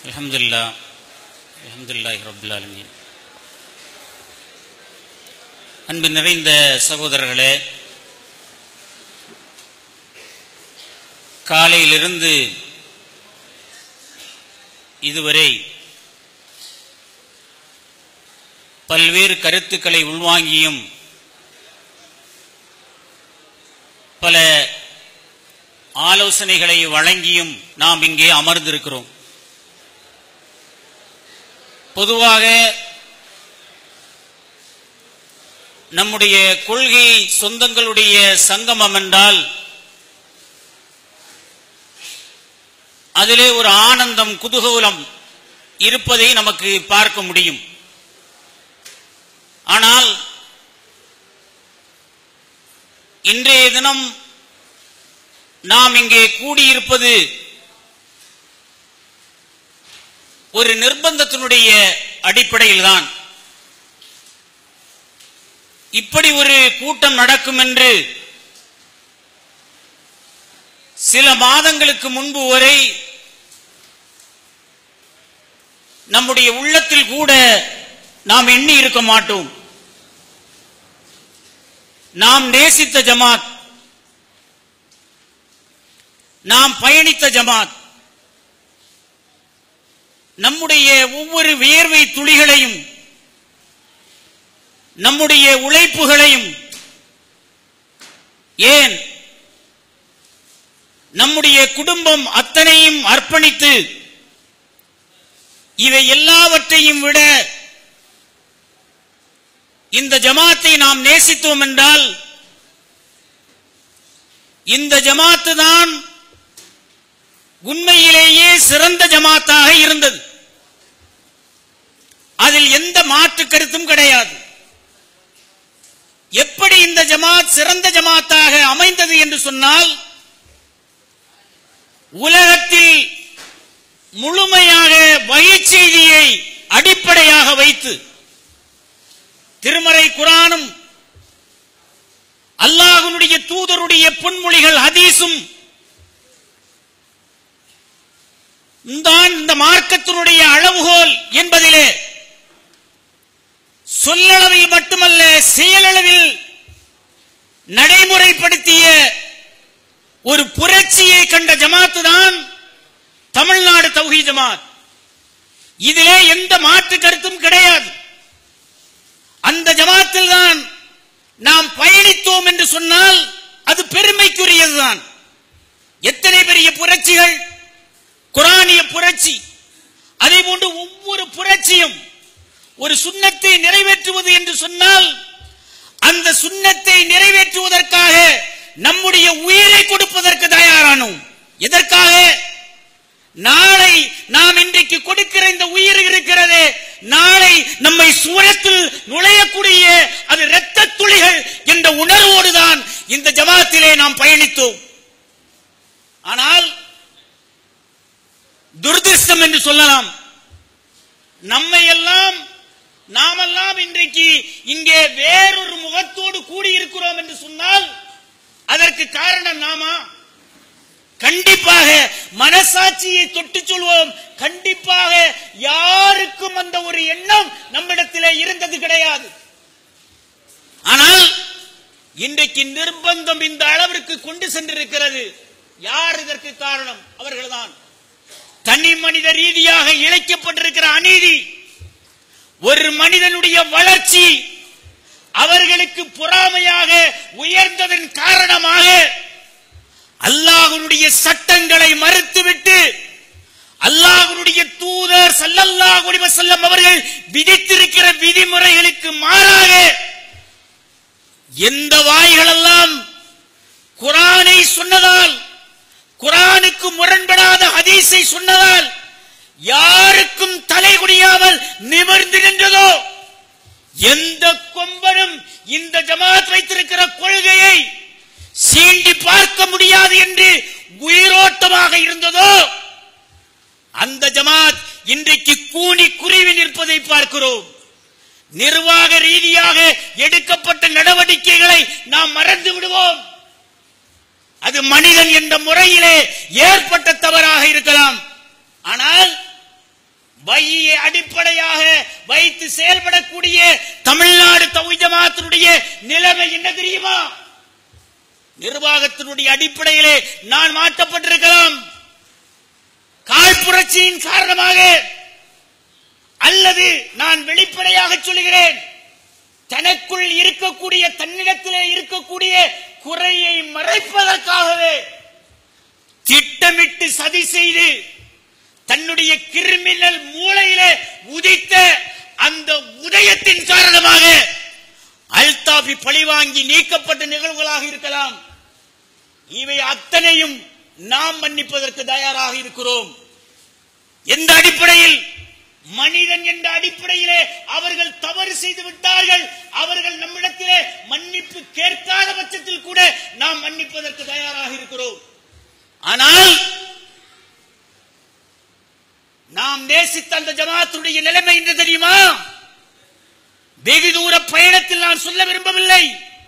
அல்ஹம்துலில்லாஹி ரப்பில் ஆலமீன். அன்பு நிறைந்த சகோதரர்களே, காலையிலிருந்து இதுவரை பல்வேறு கருத்துக்களை உள்வாங்கியும் பல ஆலோசனைகளை வழங்கியும் நாம் இங்கே அமர்ந்திருக்கிறோம். பொதுவாக நம்முடைய கொள்கை சொந்தங்களுடைய சங்கமம் என்றால் அதிலே ஒரு ஆனந்தம், குதூகலம் இருப்பதை நமக்கு பார்க்க முடியும். ஆனால் இன்றைய தினம் நாம் இங்கே கூடியிருப்பது ஒரு நிர்பந்தத்தினுடைய அடிப்படையில் தான். இப்படி ஒரு கூட்டம் நடக்கும் என்று சில மாதங்களுக்கு முன்பு வரை நம்முடைய உள்ளத்தில் கூட நாம் எண்ணி இருக்க மாட்டோம். நாம் நேசித்த ஜமாத், நாம் பயணித்த ஜமாத், நம்முடைய ஒவ்வொரு வியர்வை துளிகளையும் நம்முடைய உழைப்புகளையும் ஏன் நம்முடைய குடும்பம் அத்தனையும் அர்ப்பணித்து இவை எல்லாவற்றையும் விட இந்த ஜமாத்தை நாம் நேசித்தோம் என்றால் இந்த ஜமாத்து தான் உண்மையிலேயே சிறந்த ஜமாத்தாக இருந்தது. அதில் எந்த மாற்று கருத்தும் கிடையாது. எப்படி இந்த ஜமாத் சிறந்த ஜமாத்தாக அமைந்தது என்று சொன்னால், உலகத்தில் முழுமையாக வகை செய்தியை அடிப்படையாக வைத்து திருமறை குர்ஆனும் அல்லாஹ்வுடைய தூதருடைய பொன்மொழிகள் ஹதீஸும் தான் இந்த மார்க்கத்தினுடைய அளவுகோல் என்பதிலே சொல்லளவில் மட்டுமல்ல செயலளவில் நடைமுறைப்படுத்திய ஒரு புரட்சியை கண்ட ஜமாத்து தான் தமிழ்நாடு தௌஹீத் ஜமாத். இதிலே எந்த மாற்று கருத்தும் கிடையாது. அந்த ஜமாத்தில் தான் நாம் பயணித்தோம் என்று சொன்னால் அது பெருமைக்குரியதுதான். எத்தனை பெரிய புரட்சிகள், குர்ஆனிய புரட்சி, அதே போன்று ஒவ்வொரு புரட்சியும் ஒரு சுன்னத்தை நிறைவேற்றுவது என்று சொன்னால் அந்த சுன்னத்தை நிறைவேற்றுவதற்காக நம்முடைய உயிரை கொடுப்பதற்கு தயாரானோம். எதற்காக? நாளை நாம் இன்றைக்கு கொடுக்கிற இந்த உயிர் இருக்கிறதே, நாளை நம்மை சுவனத்தில் நுழையக்கூடிய அது இரத்த துளிகள் என்ற உணர்வோடுதான் இந்த ஜமாத்திலே நாம் பயணித்தோம். ஆனால் துரதிர்ஷ்டம் என்று சொல்லலாம், நாமெல்லாம் இன்றைக்கு இங்கே வேறொரு முகத்தோடு கூடியிருக்கிறோம் என்று சொன்னால் அதற்கு காரணம் நாமா? கண்டிப்பாக மனசாட்சியை தொட்டு சொல்வோம், கண்டிப்பாக யாருக்கும் அந்த ஒரு எண்ணம் நம்மிடத்திலே இருந்தது கிடையாது. ஆனால் இன்றைக்கு நிர்பந்தம் இந்த அளவிற்கு கொண்டு சென்றிருக்கிறது. யார் இதற்கு காரணம்? அவர்கள்தான். தனி மனித ரீதியாக இழைக்கப்பட்டிருக்கிற அநீதி, ஒரு மனிதனுடைய வளர்ச்சி அவர்களுக்கு பொறாமையாக உயர்ந்ததன் காரணமாக அல்லாஹ்வுடைய சட்டங்களை மறுத்துவிட்டு அல்லாஹ்வுடைய தூதர் ஸல்லல்லாஹு அலைஹி வஸல்லம் அவர்கள் விதித்திருக்கிற விதிமுறைகளுக்கு மாறாக எந்த வாய்களெல்லாம் குர்ஆனை சொன்னதால், குர்ஆனுக்கு முரண்படாத ஹதீஸை சொன்னதால் யாருக்கும் தலை குனியாமல் நிமிர்ந்து நின்றதோ, எந்த கொம்பனும் இந்த ஜமாத் வைத்திருக்கிற கொள்கையை சீண்டி பார்க்க முடியாது என்று உயிரோட்டமாக இருந்ததோ, அந்த ஜமாத் இன்றைக்கு கூனி குருவி நிற்பதை பார்க்கிறோம். நிர்வாக ரீதியாக எடுக்கப்பட்ட நடவடிக்கைகளை நாம் மறந்து விடுவோம். அது மனிதன் என்ற முறையிலே ஏற்பட்ட தவறாக இருக்கலாம். ஆனால் வையை அடிப்படையாக வைத்து செயல்படக்கூடிய தமிழ்நாடு தௌஹீத் ஜமாஅத்தினுடைய நிலைமை என்ன தெரியுமா? நிர்வாகத்தினுடைய அடிப்படையிலே நான் மாற்றப்பட்டிருக்கலாம், காழ்ப்புணர்ச்சியின் காரணமாக, அல்லது நான் வெளிப்படையாக சொல்கிறேன், தனக்குள் இருக்கக்கூடிய தன்னிடத்திலே இருக்கக்கூடிய குறையை மறைப்பதற்காகவே திட்டமிட்டு சதி செய்து தன்னுடைய கிரிமினல் மூளையிலே உதித்த அந்த உதயத்தின் காரணமாக அல்தாஃபி பழிவாங்கி நீக்கப்பட்ட நிகழ்வுகளாக இருக்கலாம். இவை அத்தனையும் நாம் மன்னிப்பதற்கு தயாராக இருக்கிறோம். எந்த அடிப்படையில்? மனிதன் என்ற அடிப்படையிலே அவர்கள் தவறு செய்து விட்டார்கள், அவர்கள் நம்மிடத்திலே மன்னிப்பு கேட்காத பட்சத்தில் கூட நாம் மன்னிப்பதற்கு தயாராக இருக்கிறோம். ஆனால் நாம் நேசித்த அந்த ஜமாத்துடைய நிலைமை என்ன தெரியுமா? வெகு தூர பயணத்தில் நான் சொல்ல விரும்பவில்லை.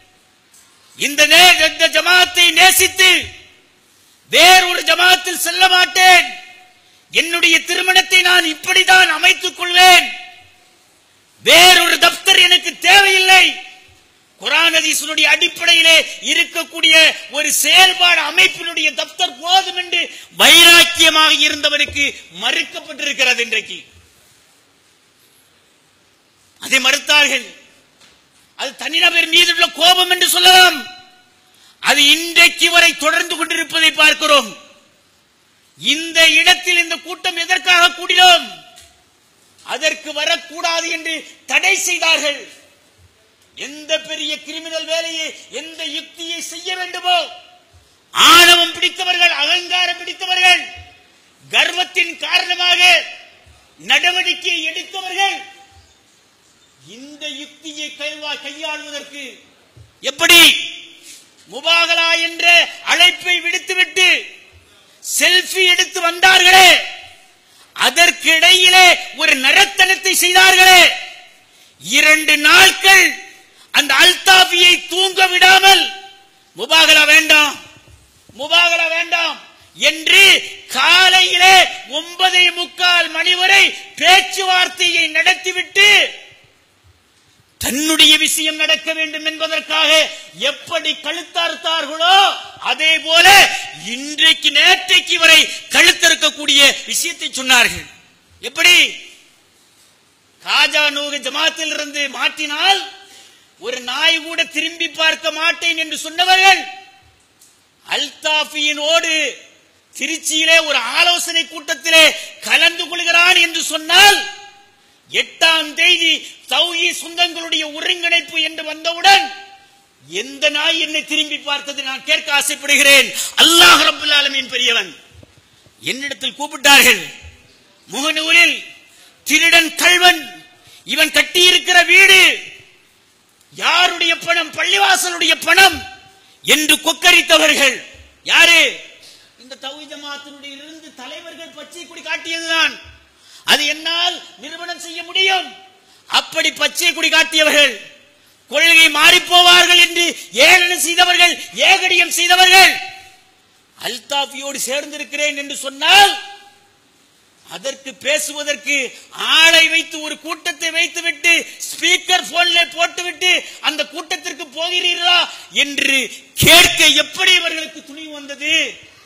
இந்த ஜமாத்தை நேசித்து வேறொரு ஜமாத்தில் செல்ல மாட்டேன், என்னுடைய திருமணத்தை நான் இப்படிதான் அமைத்துக் கொள்வேன், வேறொரு தப்தர் எனக்கு தேவையில்லை, குர்ஆன் ஹதீஸினுடைய அடிப்படையிலே இருக்கக்கூடிய ஒரு செயல்பாடு அமைப்பினுடைய தப்தர் போதும் என்று வைராக்கியமாக இருந்தவருக்கு மறுக்கப்பட்டிருக்கிறது. இன்றைக்கு அதை மறுத்தார்கள். அது தனிநபர் மீது உள்ள கோபம் என்று சொல்லலாம். அது இன்றைக்கு வரை தொடர்ந்து கொண்டிருப்பதை பார்க்கிறோம். இந்த இடத்தில் இந்த கூட்டம் எதற்காக கூடினோம்? அதற்கு வரக்கூடாது என்று தடை செய்தார்கள். எந்த பெரிய கிரிமினல் வேலையை, எந்த யுக்தியை செய்ய வேண்டுமோ, ஆணவம் பிடித்தவர்கள், அகங்காரம் பிடித்தவர்கள், கர்வத்தின் காரணமாக நடவடிக்கை எடுத்தவர்கள் இந்த யுக்தியை கையாளுவதற்கு எப்படி முபாகலா என்ற அழைப்பை விடுத்துவிட்டு செல்ஃபி எடுத்து வந்தார்களே, அதற்கு இடையிலே ஒரு நரத்தனத்தை செய்தார்களே, 2 நாட்கள் அந்த அல்தாஃபியை தூங்க விடாமல் முபாகலா வேண்டாம், முபாகலா வேண்டாம் என்று காலையிலே 9:45 மணி வரை பேச்சுவார்த்தையை நடத்திவிட்டு தன்னுடைய விஷயம் நடக்க வேண்டும் என்பதற்காக எப்படி கழுத்தறுத்தார்களோ அதே போல இன்றைக்கு நேற்றைக்கு வரை கழுத்தறுக்கக்கூடிய விஷயத்தை சொன்னார்கள். எப்படி? காஜா நூகு ஜமாத்தில் இருந்து மாற்றினால் ஒரு நாய் கூட திரும்பி பார்க்க மாட்டேன் என்று சொன்னவர்கள் அல்தாஃபியினோடு திருச்சியிலே ஒரு ஆலோசனை கூட்டத்திலே கலந்து கொள்கிறான் என்று சொன்னால் 8ஆம் தேதி தௌஹீத் சொந்தங்களுடைய ஒருங்கிணைப்பு என்று வந்தவுடன் எந்த நாய் என்னை திரும்பி பார்த்தது நான் கேட்க ஆசைப்படுகிறேன். அல்லாஹ் ரப்பல் ஆலமீன் பெரியவன். என்னிடத்தில் கூப்பிட்டார்கள். முகநூலில் திருடன், கள்வன், இவன் கட்டியிருக்கிற வீடு யாருடைய பணம்? பள்ளிவாசலுடைய பணம் என்று கொக்கரித்தவர்கள் யாரு? இந்த தௌஹீத் ஜமாஅத்தினுடைய இருந்து தலைவர்கள் பச்சை கொடி காட்டியதுதான். அது என்னால் நிரூபணம் செய்ய முடியும். அப்படி பச்சை கொடி காட்டியவர்கள், கொள்கை மாறி போவார்கள் என்று ஏளனம் செய்தவர்கள், ஏகடியம் செய்தவர்கள் அல்தாஃபியோடு சேர்ந்திருக்கிறேன் என்று சொன்னால் அதற்கு பேசுவதற்கு ஆளை வைத்து ஒரு கூட்டத்தை வைத்துவிட்டு ஸ்பீக்கர் போன்ல போட்டுவிட்டு அந்த கூட்டத்திற்கு போகிறீர்களா என்று கேட்க எப்படி இவர்களுக்கு துணிவு வந்தது?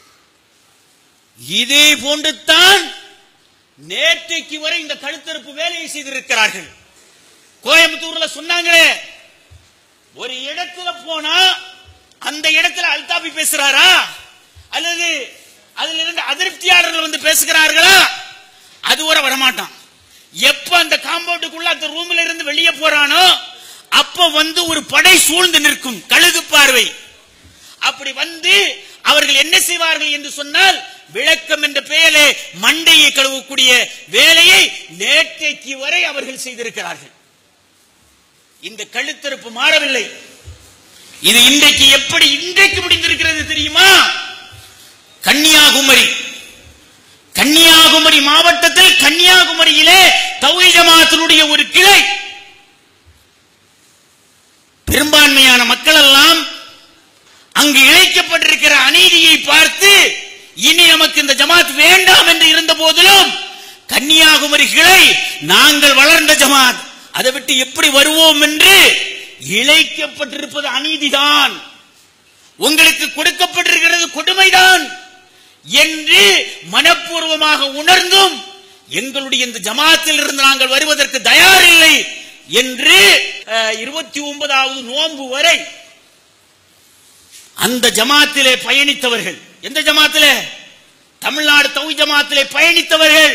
இதே போன்று தான் நேற்றைக்கு வரை இந்த கழுத்தறுப்பு வேலையை செய்திருக்கிறார்கள். கோயம்புத்தூர்ல சொன்னாங்களே, ஒரு இடத்துல போனா அந்த இடத்துல அல்தாஃபி பேசுறாரா அல்லது அதுல இருந்து அதிருப்தியாளர்கள் வந்து பேசுகிறார்களா? அது வரை வரமாட்டான். எப்ப அந்த காம்பவுண்டுக்குள்ள அந்த ரூம்ல இருந்து வெளியே போறானோ அப்ப வந்து ஒரு படை சூழ்ந்து நிற்கும், கழுகு பார்வை. அப்படி வந்து அவர்கள் என்ன செய்வார்கள் என்று சொன்னால் விளக்கம் என்ற பெயரிலே மண்டையை கழுவக்கூடிய வேலையை நேற்றைக்கு வரை அவர்கள் செய்திருக்கிறார்கள். இந்த கழுத்தறுப்பு மாறவில்லை. இது இன்றைக்கு எப்படி இன்றைக்கு முடிந்திருக்கிறது தெரியுமா? கன்னியாகுமரி மாவட்டத்தில் கன்னியாகுமரியிலே தௌஹீத் ஜமாஅத்தினுடைய ஒரு கிளை, பெரும்பான்மையான மக்கள் எல்லாம் அங்கு இழைக்கப்பட்டிருக்கிற அநீதியை பார்த்து இனி நமக்கு இந்த ஜமாத் வேண்டாம் என்று இருந்த போதிலும் கன்னியாகுமரி கிளை நாங்கள் வளர்ந்த ஜமாத், அதை விட்டு எப்படி வருவோம் என்று இழைக்கப்பட்டிருப்பது அநீதிதான், உங்களுக்கு கொடுக்கப்பட்டிருக்கிறது கொடுமைதான் என்று மனப்பூர்வமாக உணர்ந்தும் எங்களுடைய இந்த ஜமாத்தில் இருந்து நாங்கள் வருவதற்கு தயாரில்லை என்று 29வது நோன்பு வரை அந்த ஜமாத்திலே பயணித்தவர்கள், எந்த ஜமாத்திலே? தமிழ்நாடு தௌஹீத் ஜமாத்திலே பயணித்தவர்கள்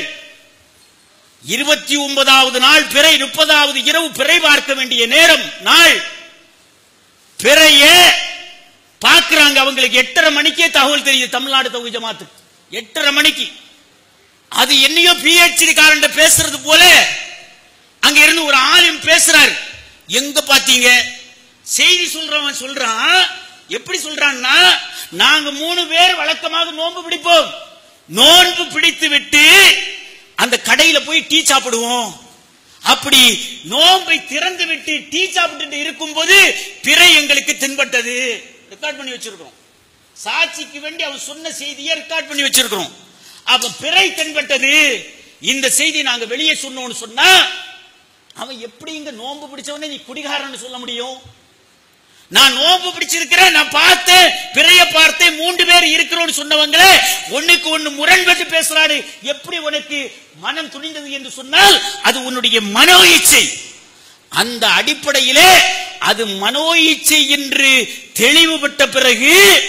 29வது நாள் பிறை, 30வது இரவு பிறை பார்க்க வேண்டிய நேரம் நாள், பிறைய பார்க்கிறாங்க. அவங்களுக்கு 8:30 மணிக்கே தகவல் தெரியுது தமிழ்நாடு தௌஹீத் ஜமாத்து 8:30 மணிக்கு. அது என்னையோ PhD காரண்ட பேசுறது போல அங்க இருந்து ஒரு ஆலிம் பேசுறாரு. எங்க பாத்தீங்க? செய்தி சொல்றவன் சொல்றான். எப்படி சொல்றான்னா, நாங்க 3 பேர் வழக்கமாக நோன்பு பிடிப்போம், நோன்பு பிடித்து விட்டு அந்த கடையில போய் டீ சாப்பிடுவோம். அப்படி நோன்பை திறந்து விட்டு டீ சாப்பிட்டு இருக்கும் போது பிறை எங்களுக்கு தென்பட்டது. ரெக்கார்ட் பண்ணி வச்சிருக்கோம், சாட்சிக்கு வேண்டி அவன் சொன்ன செய்தியை ரெக்கார்ட் பண்ணி வச்சிருக்கிறோம். அப்ப பிறை தென்பட்டது. இந்த செய்தி நாங்க வெளியே சொன்னோம்னு சொன்னா அவன் எப்படி இங்க நோன்பு பிடிச்சவனே நீ குடிகாரன்னு சொல்ல முடியும்? நான் நோன்பு பிடிச்சிருக்கிறேன், நான் பார்த்தேன், பிறைய பார்த்தேன், 3 பேர் இருக்கிறோம்னு சொன்னவங்களே ஒண்ணுக்கு ஒண்ணு முரண்பட்டு பேசுறாரு. எப்படி உனக்கு மனம் துணிந்தது என்று சொன்னால் அது உன்னுடைய மனோ இச்சை. அந்த அடிப்படையிலே அது மனோ இச்சை என்று தெளிவுபட்ட பிறகு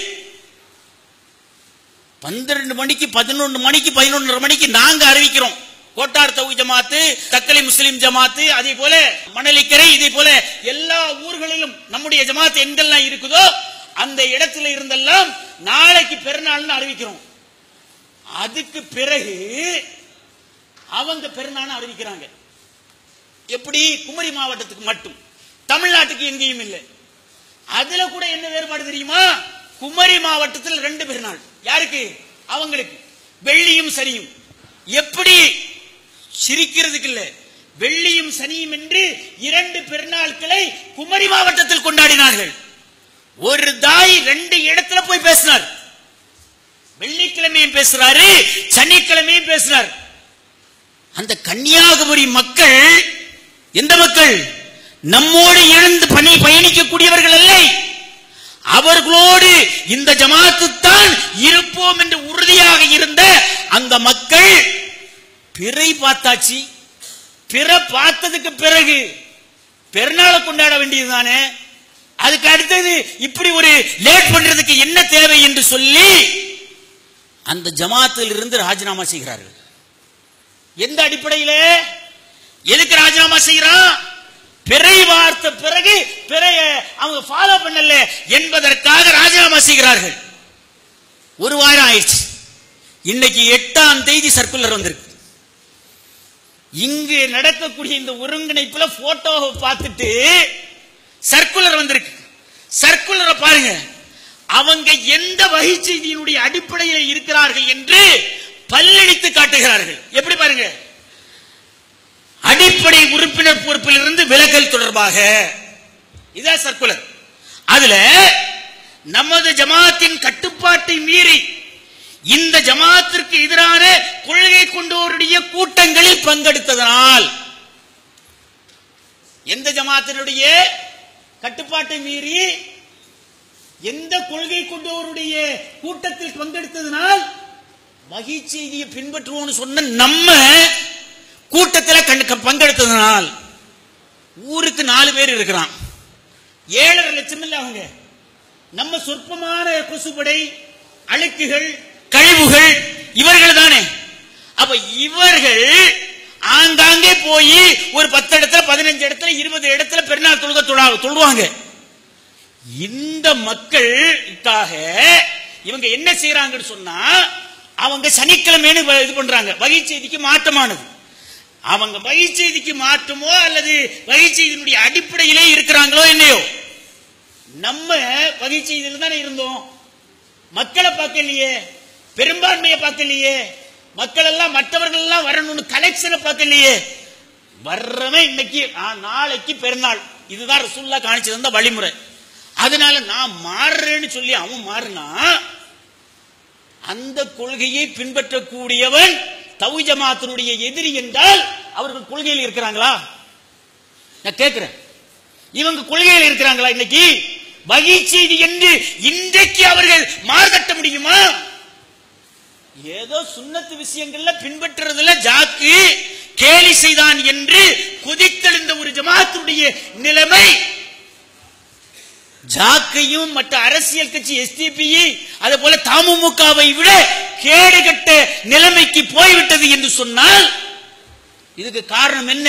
12 மணிக்கு 11 மணிக்கு 11:30 மணிக்கு நாங்க அறிவிக்கிறோம். கோட்டார் தௌஹீத் ஜமாத்து, தக்கலை முஸ்லிம் ஜமாத்து, அதே போல மணலிக்கரை, இதே போல எல்லா ஊர்களிலும் நம்முடைய ஜமாத் எங்கெல்லாம் இருக்குதோ அந்த இடத்துல இருந்தெல்லாம் நாளைக்கு பெருநாள்னு அறிவிக்கிறோம். அதுக்கு பிறகு அவங்க பெருநாள் அறிவிக்கிறாங்க. எப்படி? குமரி மாவட்டத்துக்கு மட்டும், தமிழ்நாட்டுக்கு எங்கேயும் இல்லை. அதுல கூட என்ன வேறுபாடு தெரியுமா? குமரி மாவட்டத்தில் 2 பெருநாள். யாருக்கு? அவங்களுக்கு. வெள்ளியும் சனியும். எப்படி? சிரிக்கிறதுக்கு இல்ல, வெள்ளியும் சனியும் என்று 2 பெருநாட்களை குமரி மாவட்டத்தில் கொண்டாடினார்கள். ஒரு தாய் 2 இடத்துல போய் பேசினார். வெள்ளிக்கிழமையும் பேசுறாரு, சனிக்கிழமையும் பேசினார். அந்த கன்னியாகுமரி மக்கள் எந்த மக்கள்? நம்மோடு எழுந்து பயணிக்கக்கூடியவர்கள் அல்ல. அவர்களோடு இந்த ஜமாத்து தான் இருப்போம் என்று உறுதியாக இருந்த அந்த மக்கள் பிறை பார்த்தாச்சு. பிறை பார்த்ததுக்கு பிறகு பெருநாளை கொண்டாட வேண்டியதுதானே. அதுக்கு அடுத்தது இப்படி ஒரு லேட் பண்றதுக்கு என்ன தேவை என்று சொல்லி அந்த ஜமாத்தில் இருந்து ராஜினாமா செய்கிறார்கள். எந்த அடிப்படையில்? எதுக்கு ராஜினாமா செய்யறான்? பிறை பார்த்த பிறகு பிறைய அவங்க ஃபாலோ பண்ணல என்பதற்காக ராஜினாமா செய்கிறார்கள். 1 வாரம் ஆயிடுச்சு. இன்னைக்கு 8ஆம் தேதி சர்க்குலர் வந்திருக்கு. இங்கு நடக்கக்கூடிய இந்த ஒருங்கிணைப்புல போட்டோவை பார்த்துட்டு சர்க்குலர் வந்திருக்கு. சர்க்குலரை பாருங்க. அவங்க எந்த வகை செய்தியினுடைய அடிப்படையில் இருக்கிறார்கள் என்று பல்லடித்து காட்டுகிறார்கள். எப்படி பாருங்க? அடிப்படை உறுப்பினர் பொறுப்பில் இருந்து விலகல் தொடர்பாக இதான் சர்க்குலர். அதுல நமது ஜமாத்தின் கட்டுப்பாட்டை மீறி இந்த ஜமாத்திற்கு எதிரான கொள்கை கொண்டோருடைய கூட்டங்களில் பங்கெடுத்ததனால், எந்த ஜமாத்தினுடைய கட்டுப்பாட்டை மீறி எந்த கொள்கை கொண்டோருடைய கூட்டத்தில் பங்கெடுத்ததனால் வகை செய்தியை பின்பற்றுவோம் சொன்ன நம்ம கூட்டத்தில் பங்கெடுத்ததனால் ஊருக்கு 4 பேர் இருக்கிறான். 7.5 லட்சம் இல்ல அவங்க. நம்ம சொற்பமான கொசுபடை, அழுக்குகள், கழிவுகள் இவர்கள் தானே. அப்ப இவர்கள் ஆங்காங்கே போய் ஒரு 10 இடத்துல 15 இடத்துல 20 இடத்துல பெருநாள் தொழுவாங்க. இந்த மக்களுக்காக இவங்க என்ன செய்யறாங்கன்னு சொன்னா, அவங்க சனிக்கிழமைன்னு இது பண்றாங்க. வகை செய்திக்கு மாற்றமானது. அவங்க வகை செய்திக்கு மாற்றமோ அல்லது வகை செய்தியினுடைய அடிப்படையிலே இருக்கிறாங்களோ இல்லையோ, நம்ம வகை செய்தியில் தானே இருந்தோம். மக்களை பார்க்கலையே, பெரும்பான்மையை பார்க்கலையே, மக்கள் எல்லாம் மற்றவர்கள் எல்லாம் வரணும்னு கலெக்ஷனை பார்க்கலையே. வர்றவன் இன்னைக்கு நாளைக்கு பெருநாள், இதுதான் ரசூலுல்லாஹ் காணிச்சு தந்த வழிமுறை. அதனால நான் மாறுறேன்னு சொல்லி அவன் மாறினா அந்த கொள்கையை பின்பற்றக்கூடியவன் தௌஹீத் ஜமாஅத்தினுடைய எதிரி என்றால் அவர்கள் கொள்கையில் இருக்கிறாங்களா? நான் கேட்கிறேன், இவங்க கொள்கையில் இருக்கிறாங்களா? இன்னைக்கு வகை செய்தி என்று இன்றைக்கு அவர்கள் மார்த்தட்ட முடியுமா? ஏதோ சுன்னத்து விஷயங்கள்ல பின்பற்றுறதுல ஜாக்கு கேலி செய்தான் என்று குதித்தெழுந்த ஒரு ஜமாஅத்துடைய நிலைமை ஜாக்கையும் மற்ற அரசியல் கட்சி எஸ்டிபி அதே போல தமுமுகவை விட கேடுகட்ட நிலைமைக்கு போய்விட்டது என்று சொன்னால் இதுக்கு காரணம் என்ன?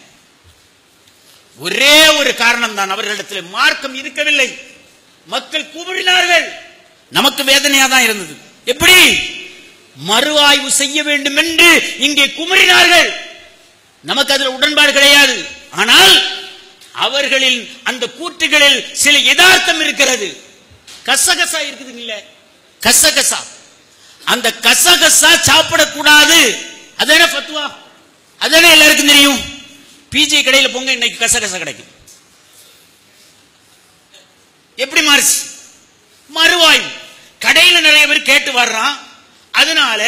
ஒரே ஒரு காரணம் தான், அவர்களிடத்தில் மார்க்கம் இருக்கவில்லை. மக்கள் குமுறினார்கள். நமக்கு வேதனையா தான் இருந்தது. எப்படி மறுஆய்வு செய்ய வேண்டும் என்று இங்கே குமுறினார்கள். நமக்கு அதில் உடன்பாடு கிடையாது. ஆனால் அவர்களின் அந்த கூற்றுகளில் சில யதார்த்தம் இருக்கிறது. கசகசா இருக்குது இல்ல, கசகசா, அந்த கசகசா சாப்பிடக்கூடாது. அதான ஃபத்வா, அதானே எல்லாருக்கும் தெரியும். பிஜே கடையில் போங்க, இன்னைக்கு கசகசா கிடைக்கும். எப்படி மாறிச்சு? மறுவாய்வு. கடையில் நிறைய பேர் கேட்டு வர்றான், அதனால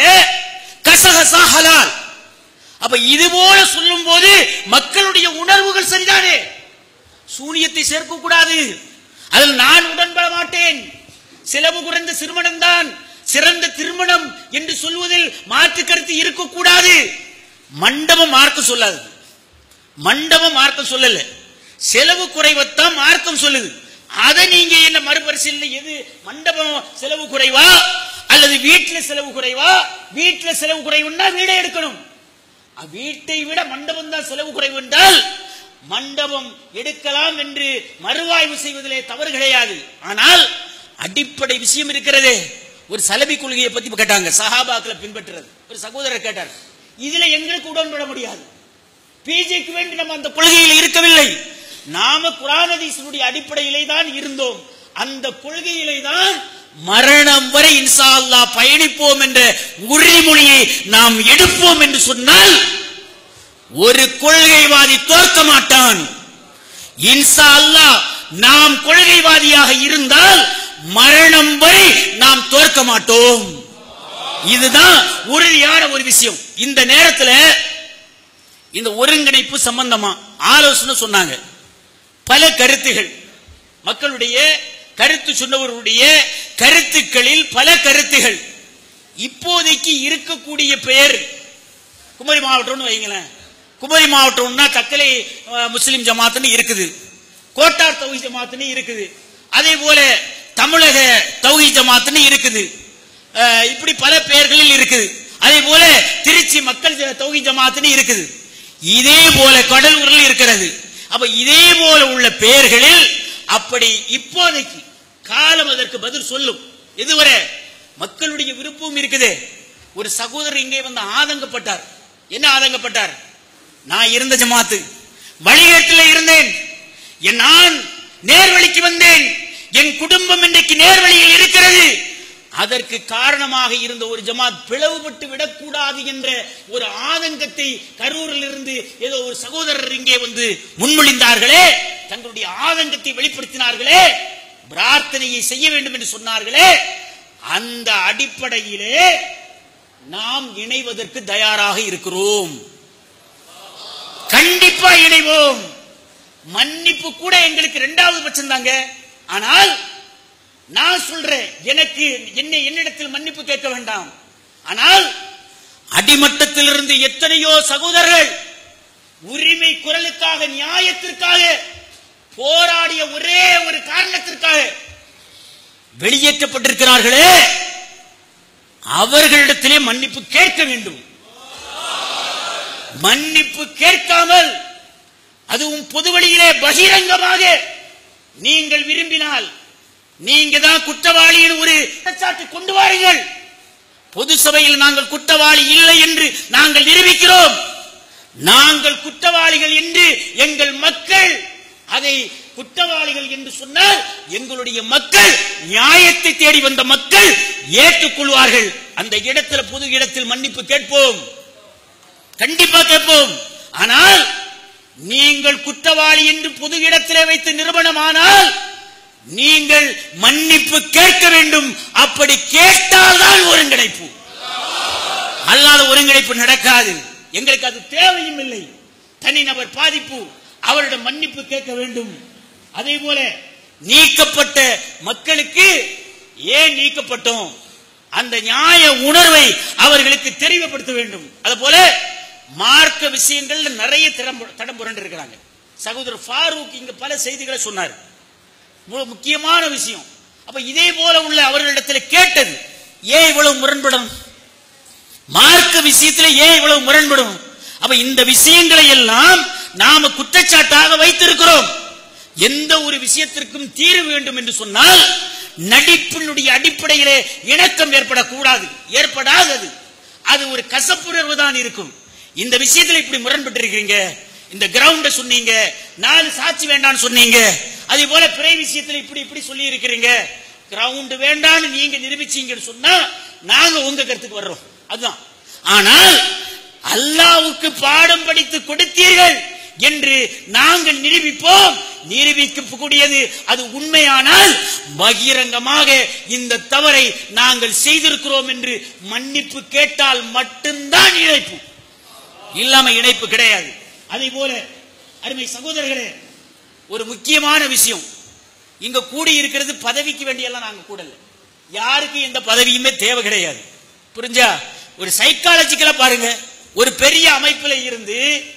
கசகசா ஹலால். அப்ப இது போல சொல்லும் போது மக்களுடைய உணர்வுகள் சரிதானே? சூனியத்தை சேர்க்க கூடாது, அதில் நான் உடன்பட மாட்டேன். செலவு குறைந்த திருமணம் தான் சிறந்த திருமணம் என்று சொல்வதில் மாற்று கருத்து இருக்கக்கூடாது. மண்டபம் மார்க்கம் சொல்லாது, மண்டபம் மார்க்கம் சொல்லல, செலவு குறைவத்தான் மார்க்கம் சொல்லுது. அதை நீங்க என்ன மறுபரிசீலனை? எது மண்டபம் செலவு குறைவா அல்லது வீட்டில் செலவு குறைவா? வீட்டில் செலவு குறைவுன்னா வீடை எடுக்கணும். வீட்டை விட மண்டபம் தான் செலவு குறைவு என்றால் மண்டபம் எடுக்கலாம் என்று மறுவாய்வு செய்வதிலே தவறு கிடையாது. ஆனால் அடிப்படை விஷயம் இருக்கிறதே. ஒரு சலபி கொள்கையை பத்தி கேட்டாங்க, சஹாபாக்களை பின்பற்றுறது. ஒரு சகோதரர் கேட்டார், இதுல எங்களுக்கு உடன்பட முடியாது, பிஜேக்கு வேண்டி நம்ம அந்த கொள்கையில் இருக்கவில்லை, நாம குர்ஆன் ஹதீஸுடைய அடிப்படையிலே தான் இருந்தோம், அந்த கொள்கையிலே தான் மரணம் வரை இன்ஷா அல்லாஹ் பயணிப்போம் என்ற உறுதிமொழியை நாம் எடுப்போம் என்று சொன்னால் ஒரு கொள்கைவாதி தோற்க மாட்டான். இன்ஷா அல்லாஹ் நாம் கொள்கைவாதியாக இருந்தால் மரணம் வரை நாம் தோற்க மாட்டோம். இதுதான் உறுதியான ஒரு விஷயம். இந்த நேரத்தில் இந்த ஒருங்கிணைப்பு சம்பந்தமா ஆலோசனை சொன்னாங்க. பல கருத்துகள், மக்களுடைய கருத்து சொன்னவர்களுடைய கருத்துக்களில் பல கருத்துகள். இப்போதைக்கு இருக்கக்கூடிய பெயர் குமரி மாவட்டம்னு வைங்களேன். குமரி மாவட்டம்னா தக்கலை முஸ்லிம் ஜமாத்துன்னு இருக்குது, கோட்டார் தௌஹீத் ஜமாத்துன்னு இருக்குது, அதே போல தமிழக தௌஹீத் ஜமாத்துன்னு இருக்குது, இப்படி பல பெயர்களில் இருக்குது. அதே போல திருச்சி மக்கள் தௌஹீத் ஜமாத்துன்னு இருக்குது, இதே போல கடலூரில் இருக்கிறது. அப்ப இதே போல உள்ள பெயர்களில் அப்படி இப்போதைக்கு காலம் அதற்கு பதில் சொல்லும். இதுவரை மக்களுடைய விருப்பம் இருக்குது. ஒரு சகோதரர் இங்கே வந்து ஆதங்கப்பட்டார். என்ன ஆதங்கப்பட்டார்? நான் இருந்த ஜமாத்து வழிகேட்டில் இருந்தேன், நான் நேர்வழிக்கு வந்தேன், என் குடும்பம் இன்றைக்கு நேர்வழியில் இருக்கிறது, அதற்கு காரணமாக இருந்த ஒரு ஜமாத் பிளவுபட்டு விடக்கூடாது என்ற ஒரு ஆதங்கத்தை கரூரில் இருந்து ஏதோ ஒரு சகோதரர் இங்கே வந்து முன்மொழிந்தார்களே, தங்களுடைய ஆதங்கத்தை வெளிப்படுத்தினார்களே, பிரார்த்தனையை செய்ய வேண்டும் என்று சொன்னார்களே, அந்த அடிப்படையிலே நாம் இணைவதற்கு தயாராக இருக்கிறோம். கண்டிப்பா இணைவோம். மன்னிப்பு கூட எங்களுக்கு இரண்டாவது பட்சம் தாங்க. ஆனால் நான் சொல்றேன், எனக்கு என்னிடத்தில் மன்னிப்பு கேட்க வேண்டாம். ஆனால் அடிமட்டத்தில் இருந்து எத்தனையோ சகோதரர்கள் உரிமை குரலுக்காக, நியாயத்திற்காக போராடிய ஒரே ஒரு காரணத்திற்காக வெளியேற்றப்பட்டிருக்கிறார்களே, அவர்களிடத்திலே மன்னிப்பு கேட்க வேண்டும். மன்னிப்பு கேட்காமல், அதுவும் பொதுவெளியிலே பகிரங்கமாக நீங்கள் விரும்பினால் நீங்க தான் குற்றவாளியின் ஒரு குற்றச்சாட்டு கொண்டு வாருங்கள். பொது சபையில் நாங்கள் குற்றவாளி இல்லை என்று நாங்கள் நிரூபிக்கிறோம். நாங்கள் குற்றவாளிகள் என்று எங்கள் மக்கள் அதை குற்றவாளிகள் என்று சொன்னால் எங்களுடைய மக்கள், நியாயத்தை தேடி வந்த மக்கள் ஏற்றுக்கொள்வார்கள். அந்த இடத்தில், பொது இடத்தில் மன்னிப்பு கேட்போம், கண்டிப்பா கேட்போம். ஆனால் நீங்கள் குற்றவாளி என்று பொது இடத்திலே வைத்து நிரூபணமானால் நீங்கள் மன்னிப்பு கேட்க வேண்டும். அப்படி கேட்டால்தான் ஒருங்கிணைப்பு. அல்லாத ஒருங்கிணைப்பு நடக்காது. எங்களுக்கு அது தேவையும் இல்லை. தனிநபர் பாதிப்பு, அவரிடம் மன்னிப்பு கேட்க வேண்டும். அதே போல நீக்கப்பட்ட மக்களுக்கு ஏன் நீக்கப்பட்டோம் அந்த நியாய உணர்வை அவர்களுக்கு தெளிவுபடுத்த வேண்டும். அதுபோல மார்க்க விஷயங்கள் நிறைய தடம் புரண்டு இருக்கிறாங்க. சகோதரர் ஃபாரூக் இங்க பல செய்திகளை சொன்னார், முக்கியமான விஷயம். அப்ப இதே போல உள்ள அவர்களிடத்தில் கேட்டது, ஏன் இவ்வளவு முரண்படும், மார்க்க விஷயத்தில் ஏன் இவ்வளவு முரண்படும்? அப்ப இந்த விஷயங்களை எல்லாம் நாம குற்றச்சாட்டாக வைத்திருக்கிறோம். எந்த ஒரு விஷயத்திற்கும் தீர்வு வேண்டும் என்று சொன்னால் நடிப்பினுடைய அடிப்படையிலே இணக்கம் ஏற்படக்கூடாது, ஏற்படாதது. அது ஒரு கசப்புணர்வு தான் இருக்கும். இந்த விஷயத்தில் இப்படி முரண்பட்டு இருக்கீங்க, இந்த கிரவுண்ட சொன்னீங்க, 4 சாட்சி வேண்டாம்னு சொன்னீங்க, அதே போல பிறை விஷயத்தில் இப்படி இப்படி சொல்லி இருக்கிறீங்க, கிரவுண்ட் வேண்டாம்னு நீங்க நிரூபிச்சீங்கன்னு சொன்னா நாங்க உங்க கருத்துக்கு வர்றோம். அதுதான். ஆனால் அல்லாஹ்வுக்கு பாடம் படித்து கொடுத்தீர்கள் என்று நாங்கள் நிரூபிப்போம். நிரூபிக்கக்கூடியது அது உண்மையானால் பகிரங்கமாக இந்த தவறை நாங்கள் செய்திருக்கிறோம் என்று மன்னிப்பு கேட்டால் மட்டும்தான் இணைப்பு, இல்லாம இணைப்பு கிடையாது. அதே போல அருமை சகோதரர்களே, ஒரு முக்கியமான விஷயம், இங்க கூடி இருக்கிறது பதவிக்கு வேண்டியெல்லாம் நாங்க கூடல, யாருக்கு எந்த பதவியுமே தேவை கிடையாது. புரிஞ்சா? ஒரு சைக்காலஜிக்கலா பாருங்க, ஒரு பெரிய அமைப்புல இருந்து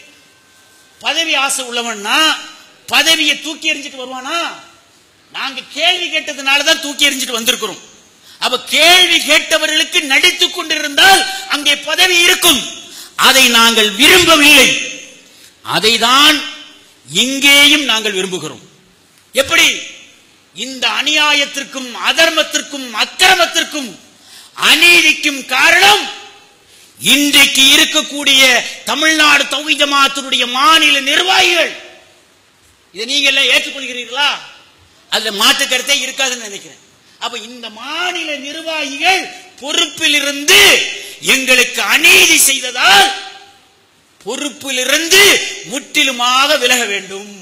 பதவி ஆசை உள்ளவன்னா பதவியை தூக்கி எறிஞ்சிட்டு வருவானா? நாங்க கேள்வி கேட்டதுனாலதான் தூக்கி எறிஞ்சிட்டு வந்திருக்கிறோம். அப்ப கேள்வி கேட்டவர்களுக்கு நடித்துக் கொண்டிருந்தால் அங்கே பதவி இருக்கும். அதை நாங்கள் விரும்பவில்லை, அதை தான் இங்கேயும் நாங்கள் விரும்புகிறோம். எப்படி? இந்த அநியாயத்திற்கும் அதர்மத்திற்கும் அக்கிரமத்திற்கும் அநீதிக்கும் காரணம் இன்றைக்கு இருக்கக்கூடிய தமிழ்நாடு தௌஹீத் ஜமாஅத்தினுடைய மாநில நிர்வாகிகள். இதை நீங்க எல்லாம் ஏற்றுக்கொள்கிறீர்களா? அதுல மாற்று கருத்தே இருக்காதுன்னு நினைக்கிறேன். அப்ப இந்த மாநில நிர்வாகிகள் பொறுப்பிலிருந்து எங்களுக்கு அநீதி செய்ததால் பொறுப்பிலிருந்து முற்றிலுமாக விலக வேண்டும்.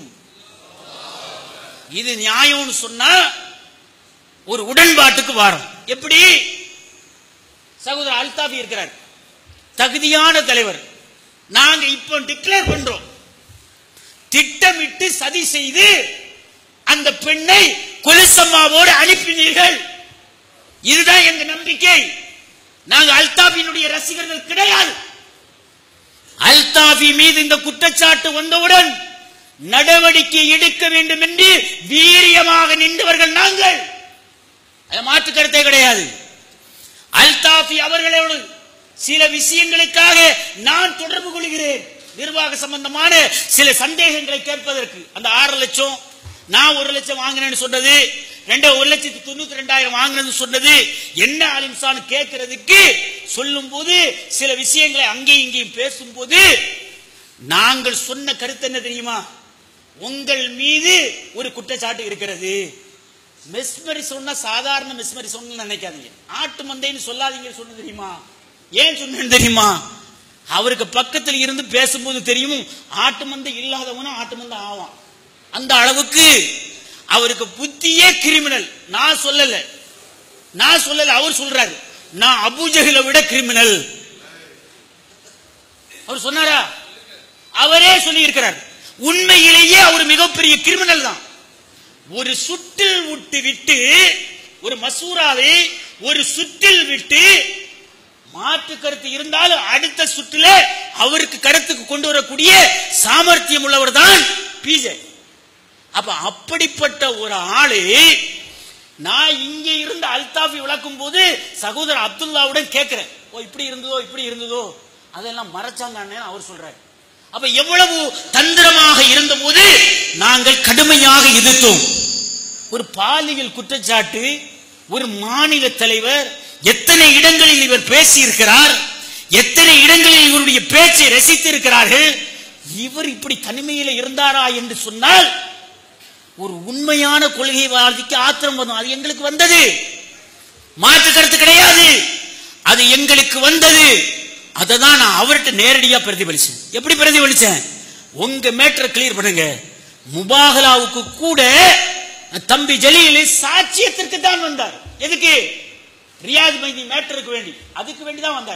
இது நியாயம்னு சொன்னா ஒரு உடன்பாட்டுக்கு வரும். எப்படி? சகோதரர் அல்தாஃபி இருக்கிறார், தகுதியான தலைவர். நாங்க இப்ப டிக்ளேர் பண்றோம், திட்டமிட்டு சதி செய்து அந்த பெண்ணை குலசம்மாவோடு அனுப்பினீர்கள். இதுதான் எங்க நம்பிக்கை. நாங்க அல்தாஃபியினுடைய ரசிகர்கள் கிடையாது. அல்தாஃபி மீது இந்த குற்றச்சாட்டு வந்தவுடன் நடவடிக்கை எடுக்க வேண்டும் என்று வீரியமாக நின்றவர்கள் நாங்கள். மாற்று கருத்தே கிடையாது. அல்தாஃபி அவர்களோடு சில விஷயங்களுக்காக நான் தொடர்பு கொள்கிறேன், நிர்வாக சம்பந்தமான சில சந்தேகங்களை கேட்பதற்கு. அந்த 6 லட்சம் நான் 1 லட்சம் வாங்கினேன்னு சொன்னது, 1,92,000 வாங்கினது சொன்னது என்ன ஆலிம்சான் கேட்கிறதுக்கு சொல்லும் போது சில விஷயங்களை அங்கேயும் இங்கேயும் பேசும்போது நாங்கள் சொன்ன கருத்து என்ன தெரியுமா? உங்கள் மீது ஒரு குற்றச்சாட்டு இருக்கிறது. மெஸ்மரி சொன்ன சாதாரண மெஸ்மரி சொன்ன நினைக்காதீங்க, ஆட்டு மந்தைன்னு சொல்லாதீங்க சொன்ன தெரியுமா? ஏன் சொன்னேன்னு தெரியுமா? அவருக்கு பக்கத்தில் இருந்து பேசும்போது தெரியும் ஆட்டு மந்தை இல்லாதவனும் ஆட்டு மந்தை ஆவான். அந்த அளவுக்கு அவருக்கு புத்தியே கிரிமினல். நான் சொல்லல, அவர் சொல்றாரு, நான் அபூஜஹலை விட கிரிமினல். அவர் சொன்னாரா? அவரே சொல்லி இருக்கிறார். உண்மையிலேயே அவர் மிகப்பெரிய கிரிமினல் தான். ஒரு சுற்றில் விட்டு ஒரு மசூராவை ஒரு சுற்றில் விட்டு மாற்று கருத்து இருந்தாலும் அடுத்த சுற்றுல அவருக்கு கருத்துக்கு கொண்டு வரக்கூடிய சாமர்த்தியம் உள்ளவர் தான் பிஜே. அப்ப அப்படிப்பட்ட ஒரு ஆளு நான் இங்கே இருந்து அல்தாஃபி விளக்கும் போது சகோதரர் அப்துல்லாவுடன் கேட்கிறேன், ஓ இப்படி இருந்ததோ அதெல்லாம் மறைச்சாங்க அவர் சொல்றாரு. அப்ப எவ்வளவு தந்திரமாக இருந்த போது நாங்கள் கடுமையாக எதிர்த்தோம். ஒரு பாலியல் குற்றச்சாட்டு, ஒரு மாநில தலைவர், எத்தனை இடங்களில் இவர் பேசி இருக்கிறார், எத்தனை இடங்களில் இவருடைய பேச்சை ரசித்திருக்கிறார்கள். இவர் இப்படி தனிமையில இருந்தாரா என்று சொன்னால் ஒரு உண்மையான கொள்கைவாதிக்கு ஆத்திரம் வரும். அது எங்களுக்கு வந்தது, மாற்று கருத்து கிடையாது, அது எங்களுக்கு வந்தது. அதை தான் நான் அவர்கிட்ட நேரடியா பிரதிபலிச்சேன். எப்படி பிரதிபலிச்சேன்? உங்க மேட்டரை கிளியர் பண்ணுங்க. முபாகலாவுக்கு கூட தம்பி ஜலீல் சாட்சியத்திற்கு தான் வந்தார். எதுக்கு? ரியாத் மைதி மேட்டருக்கு வேண்டி, அதுக்கு வேண்டிதான் வந்தார்.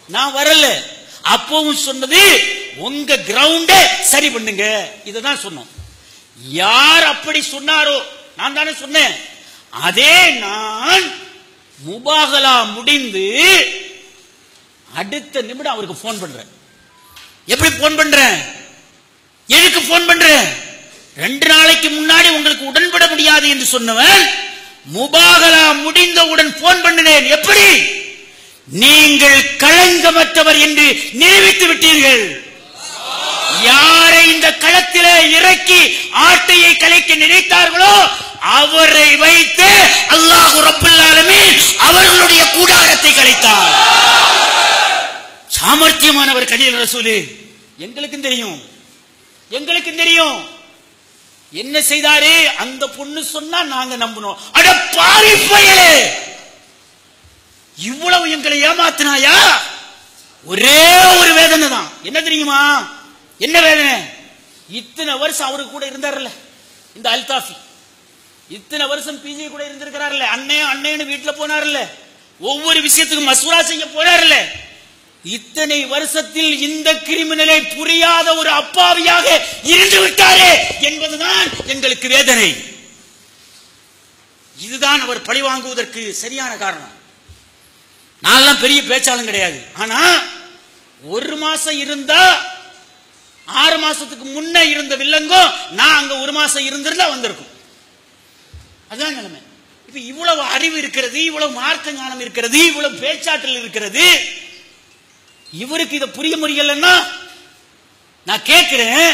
நான் வரல. அப்பவும் சொன்னது உங்க கிரவுண்ட சரி பண்ணுங்க, இதுதான் சொன்னோம். யார் அப்படி சொன்னாரோ, நான் தானே சொன்னேன். அதே நான் முபாகலா முடிந்து அடுத்த நிமிடம் அவருக்கு போன் பண்றேன். எப்படி போன் பண்றேன்? எதுக்கு போன் பண்றேன்? 2 நாளைக்கு முன்னாடி உங்களுக்கு உடன்பட முடியாது என்று சொன்னவன் முபாகலா முடிந்தவுடன் போன் பண்ணினேன். எப்படி? நீங்கள் களங்கமற்றவர் என்று நிரூபித்து விட்டீர்கள். யாரை இந்த களத்திலே இறக்கி ஆட்டையை கலைக்க நினைத்தார்களோ அவரை வைத்து அல்லாஹ் ரப்பல் ஆலமீன் அவர்களுடைய கூடாரத்தை கலைத்தார். சாமர்த்தியமானவர் கலீல் ரசூல். எங்களுக்கும் தெரியும், எங்களுக்கும் தெரியும். என்ன செய்தாரு? அந்த பொண்ணு சொன்னா நாங்க நம்பணும். அட பாவி பயலே, இவ்வளவு எங்களை ஏமாத்தினாயா? ஒரே ஒரு வேதனை தான். என்ன தெரியுமா? என்ன வேதனை? இத்தனை வருஷம் அவருக்கு கூட இருந்தார்ல இந்த அல்தாஃபி, இத்தனை வருஷம் பிஜி கூட இருந்திருக்கிறார்ல, அண்ணேன்னு வீட்டுல போனார்ல, ஒவ்வொரு விஷயத்துக்கும் மசூரா செய்ய போனார்ல. இத்தனை வருஷத்தில் இந்த கிரிமினலை புரியாத ஒரு அப்பாவியாக இருந்து விட்டாரே என்பதுதான் எங்களுக்கு வேதனை. இதுதான் அவர் பழி வாங்குவதற்கு சரியான காரணம். நான் பெரிய பேச்சாளம் கிடையாது. ஆனா 1 மாசம் இருந்தா 6 மாசத்துக்கு முன்ன இருந்த வில்லங்கோ நான் அங்க 1 மாசம் இருந்திருந்தா வந்திருக்கும். அதான் நிலைமை. இப்ப இவ்வளவு அறிவு இருக்கிறது, இவ்வளவு மார்க்க ஞானம் இருக்கிறது, இவ்வளவு பேச்சாற்றல் இருக்கிறது, இவருக்கு இதை புரிய முடியலன்னா நான் கேட்கிறேன்,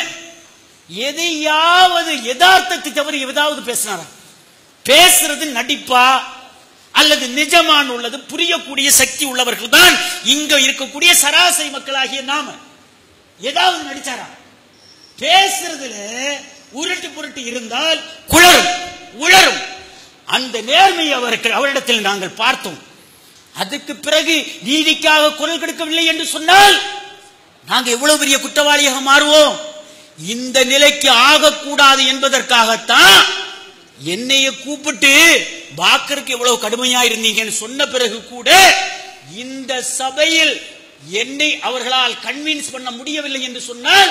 எதையாவது யதார்த்தத்தை தவிர ஏதாவது பேசினாரா? பேசுறது நடிப்பா அல்லது நிஜமான உள்ளது புரியக்கூடிய சக்தி உள்ளவர்கள் தான் இங்க இருக்கக்கூடிய சராசரி மக்களாகிய நாம. ஏதாவது நடிச்சாரா? பேசுறதுல உருட்டு புரட்டு இருந்தால் குளறும் உளரும். அந்த நேர்மை அவரிடத்தில் நாங்கள் பார்த்தோம். அதுக்கு பிறகு நீதிக்காக குரல் கொடுக்கவில்லை என்று சொன்னால் நாங்க எவ்வளவு பெரிய குற்றவாளியாக மாறுவோம். இந்த நிலைக்கு ஆகக்கூடாது என்பதற்காகத்தான் என்னைய கூப்பிட்டு பாக்கருக்கு எவ்வளவு கடுமையா இருந்தீங்கன்னு சொன்ன பிறகு கூட இந்த சபையில் என்னை அவர்களால் கன்வின்ஸ் பண்ண முடியவில்லை என்று சொன்னால்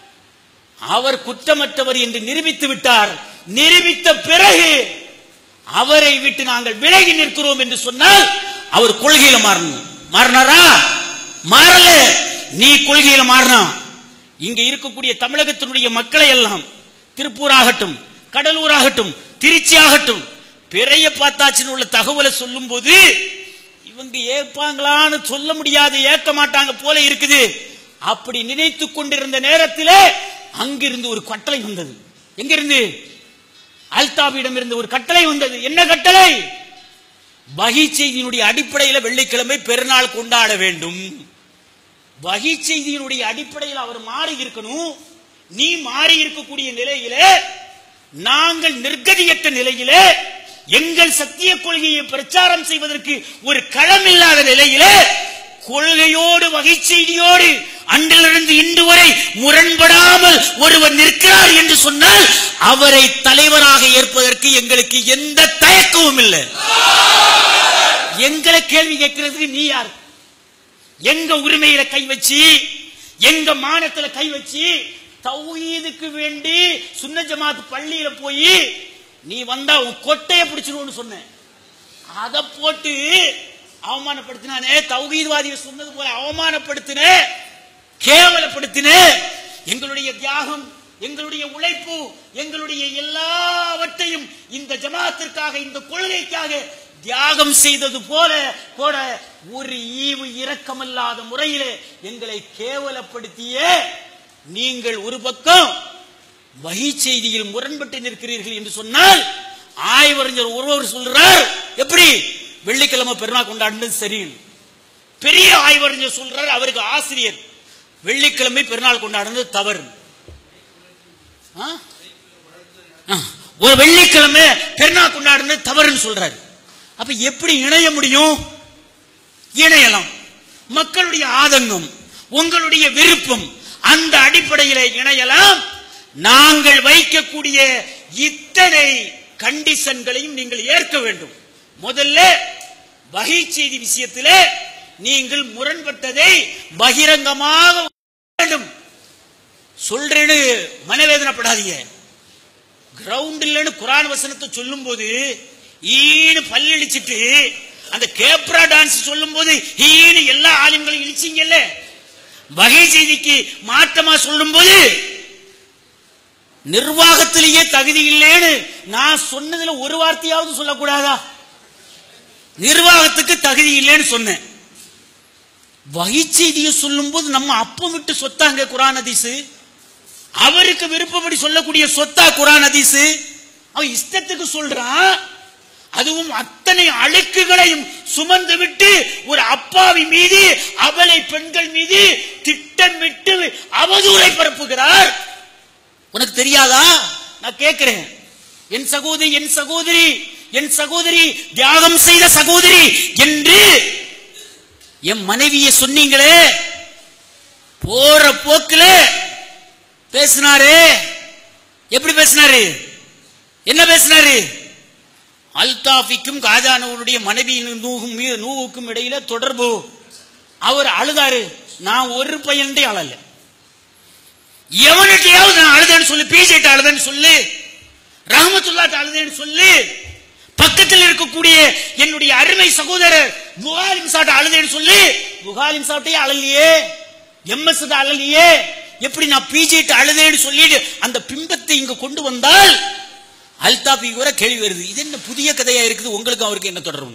அவர் குற்றமற்றவர் என்று நிரூபித்து விட்டார். நிரூபித்த பிறகு அவரை விட்டு நாங்கள் விலகி நிற்கிறோம் என்று சொன்னால் அவர் கொள்கையில மாறினாரா? மாறல. நீ கொள்கையில மாறினா இங்க இருக்கக்கூடிய தமிழகத்தினுடைய மக்களை எல்லாம், திருப்பூர் ஆகட்டும், கடலூர் ஆகட்டும், திருச்சி ஆகட்டும், பிறைய பார்த்தாச்சுன்னு உள்ள தகவலை சொல்லும் போது இவங்க ஏற்பாங்களான்னு சொல்ல முடியாது, ஏற்க மாட்டாங்க போல இருக்குது. அப்படி நினைத்து கொண்டிருந்த நேரத்தில் அங்கிருந்து ஒரு கட்டளை வந்தது. எங்கிருந்து? அல்தாபியிடம் இருந்து ஒரு கட்டளை வந்தது. என்ன கட்டளை? வகை செய்தியினுடைய அடிப்படையில் வெள்ளிக்கிழமை பெருநாள் கொண்டாட வேண்டும். வகை செய்தியினுடைய அடிப்படையில் அவர் மாறி இருக்கணும். நீ மாறி இருக்கக்கூடிய நிலையிலே, நாங்கள் நிர்கதியற்ற நிலையிலே, எங்கள் சத்திய கொள்கையை பிரச்சாரம் செய்வதற்கு ஒரு களம் இல்லாத நிலையிலே, கொள்கையோடு வகை செய்தியோடு அன்றிலிருந்து இன்று வரை முரண்படாமல் ஒருவர் நிற்கிறார் என்று சொன்னால் அவரை தலைவராக ஏற்பதற்கு எங்களுக்கு எந்த தயக்கமும் இல்லை. எங்களை கேள்வி கேட்கிறதுக்கு நீ யார்? எங்க உரிமையில கை வச்சு, எங்க மானத்துல கை வச்சு, தௌஹீதுக்கு வேண்டி சுன்ன ஜமாத் பள்ளியில போய் நீ வந்தா உன் கொட்டைய பிடிச்சிருவோன்னு சொன்ன, அதை போட்டு அவமானப்படுத்தினானே. தௌஹீத்வாதியை சொன்னது போல அவமானப்படுத்தின, கேவலப்படுத்தின. எங்களுடைய தியாகம், எங்களுடைய உழைப்பு, எங்களுடைய எல்லாவற்றையும் இந்த ஜமாத்திற்காக, இந்த கொள்கைக்காக தியாகம் செய்தது போல கூட ஒரு ஈவு இரக்கமில்லாத முறையிலே எங்களை கேவலப்படுத்திய நீங்கள் ஒரு பக்கம் வகை செய்தியில் முரண்பட்டு நிற்கிறீர்கள் என்று சொன்னால், ஆய்வறிஞர் ஒருவர் சொல்றார், எப்படி வெள்ளிக்கிழமை பெருநாள் கொண்டாடுறது சரி. பெரிய ஆய்வறிஞர் சொல்றார், அவருக்கு ஆசிரியர், வெள்ளிக்கிழமை பெருநாள் கொண்டாடுறது தவறு. ஒரு வெள்ளிக்கிழமை பெருநாள் கொண்டாடுறது தவறுன்னு சொல்றாரு. அப்ப எப்படி இணைய முடியும்? இணையலாம். மக்களுடைய ஆதங்கம், உங்களுடைய விருப்பம், அந்த அடிப்படையில் இணையலாம். நாங்கள் வைக்கக்கூடிய இத்தனை கண்டிஷன்களையும் நீங்கள் ஏற்க வேண்டும். முதல்ல வகை செய்தி விஷயத்திலே நீங்கள் முரண்பட்டதை பகிரங்கமாக வேண்டும். சொல்றேன்னு மனவேதனைப்படாதீங்க. கிரவுண்ட் இல்லைன்னு குரான் வசனத்தை சொல்லும் போது ஈனு பல்லடிச்சிட்டு அந்த கேப்ரா டான்ஸ் சொல்லும் போது ஈனு எல்லா ஆளுங்களும் இழிச்சிங்கல்ல. வகை செய்திக்கு மாற்றமா சொல்லும் போது நிர்வாகத்திலேயே தகுதி இல்லைன்னு நான் சொன்னதுல ஒரு வார்த்தையாவது சொல்லக்கூடாதா? நிர்வாகத்துக்கு தகுதி இல்லைன்னு சொன்னேன். வகை செய்தியை சொல்லும் போது நம்ம அப்பம் விட்டு சொத்தாங்க குரான் ஹதீஸ். அவருக்கு விருப்பப்படி சொல்லக்கூடிய சொத்தா குரான் ஹதீஸ். அவன் இஷ்டத்துக்கு சொல்றான். அதுவும் அத்தனை அழுக்குகளையும் சுமந்து விட்டு ஒரு அப்பாவி மீது அவளை பெண்கள் மீது திட்டமிட்டு அவதூறை பரப்புகிறார். உனக்கு தெரியாதா? நான் கேட்கிறேன். என் சகோதரி என் சகோதரி என் சகோதரி தியாகம் செய்த சகோதரி என்று என் மனைவியை சொன்னீங்களே, போற போக்குல பேசினாரு. எப்படி பேசினாரு? என்ன பேசினாரு? அல்தாஃபிக்கும் காஜானவருடைய மனைவி நூவுக்கும் இடையில தொடர்பு. அவர் அழுதாரு. நான் ஒரு பையன்டே அழல. எவனுக்கையாவது நான் அழுதேன்னு சொல்லு, பிஜேட்ட அழுதேன்னு சொல்லு, ரஹமத்துல்லாட்ட அழுதேன்னு சொல்லு, பக்கத்தில் இருக்கக்கூடிய என்னுடைய அருமை சகோதரர் புகாலிம் சாட்ட அழுதேன்னு சொல்லு. புகாலிம் சாட்டையே அழலையே, எம்எஸ் அழலையே. எப்படி நான் பிஜேட்ட அழுதேன்னு சொல்லிட்டு அந்த பிம்பத்தை இங்க கொண்டு வந்தால் அல்தாஃபி கூட கேள்வி வருது. இது என்ன புதிய கதையா இருக்குது? உங்களுக்கு அவருக்கு என்ன தொடர்பு?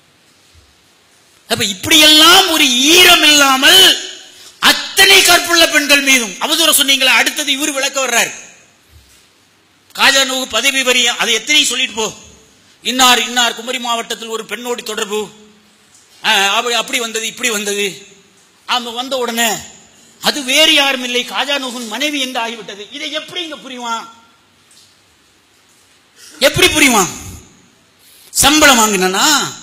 அப்ப இப்படியெல்லாம் ஒரு ஈரம் இல்லாமல் அத்தனை கற்புள்ள பெண்கள் மீதும் அவதூற சொன்னீங்களா? அடுத்தது இவர் விளக்க வர்றாரு. காஜானூ பதவி வரியம் அதை எத்தனை சொல்லிட்டு போ. இன்னார் இன்னார் குமரி மாவட்டத்தில் ஒரு பெண்ணோடு தொடர்பு, அப்படி வந்தது இப்படி வந்தது. வந்த உடனே அது வேறு யாரும் இல்லை, காஜானூஹின் மனைவி என்று ஆகிவிட்டது. இதை எப்படி இங்க புரியுவான்? எப்படி புரியுவான்? சம்பளம் வாங்கினா